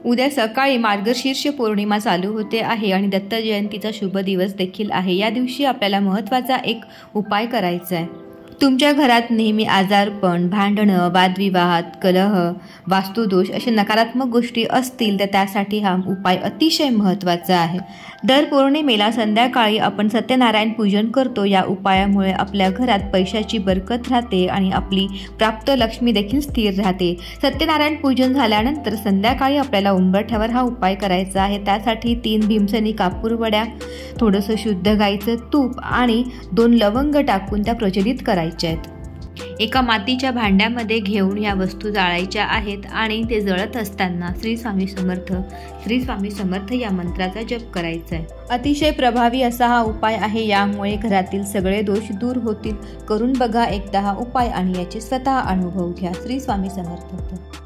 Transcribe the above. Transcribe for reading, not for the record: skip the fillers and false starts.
उद्या सकाळी मार्गशीर्ष पौर्णिमा चालू होते आहे आणि दत्त जयंतीचा शुभ दिवस देखील आहे। या दिवशी आपल्याला महत्त्वाचा एक उपाय करायचा आहे। तुमच्या घरात नेहमी आजारपण, भांडणं, वादविवाद, कलह, वास्तुदोष अशा नकारात्मक गोष्टी असतील तर त्यासाठी हा उपाय अतिशय महत्त्वाचा आहे। दर पौर्णिमेला संध्याकाळी आपण सत्यनारायण पूजन करतो। या उपायामुळे आपल्या घरात पैशाची बरकत राहते आणि आपली प्राप्त लक्ष्मी देखील स्थिर राहते। सत्यनारायण पूजन झाल्यानंतर संध्याकाळी आपल्याला उंबरठ्यावर हा उपाय करायचा आहे। त्यासाठी 3 भीमसेनी कापूर वड्या, थोडंसं शुद्ध गाईचं तूप आणि 2 लवंग टाकून त्या प्रज्वलित करायच्या आहेत। एका मातीच्या भांड्यामध्ये घेऊन या वस्तू जाळायच्या आहेत आणि ते जळत असताना श्री स्वामी समर्थ, श्री स्वामी समर्थ या मंत्राचा जप करायचा आहे। अतिशय प्रभावी असा हा उपाय आहे। यामुळे घरातील सगळे दोष दूर होतील। करून बघा एकदा हा उपाय आणि याचे स्वतः अनुभव घ्या। श्री स्वामी समर्थ।